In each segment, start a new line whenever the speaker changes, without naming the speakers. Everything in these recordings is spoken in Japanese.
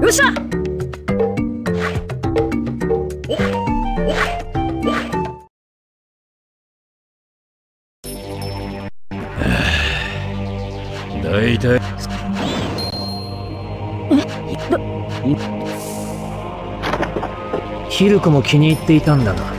っしゃ。
だいたい
ヒルコも気に入っていたんだが。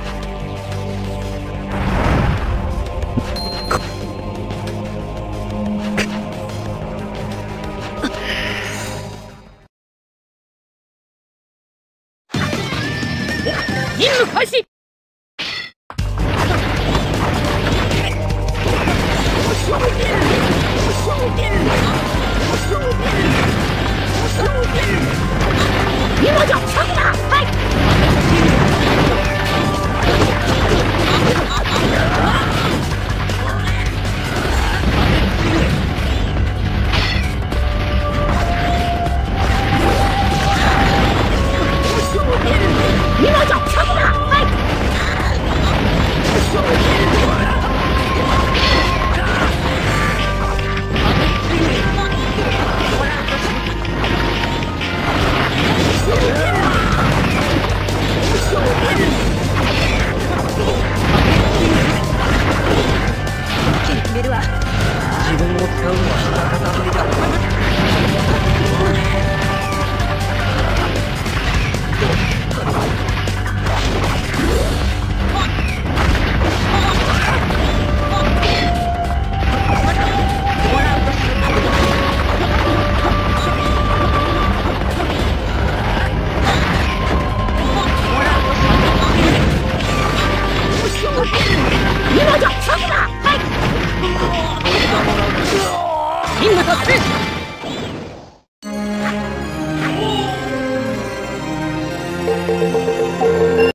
任務開始。今じゃ来たんだ。はい。今じゃ来たんだ。はい。決めるわ。
自分を使うのは博多ぶりだ。
今じゃ来たんだ。はい。任務達成。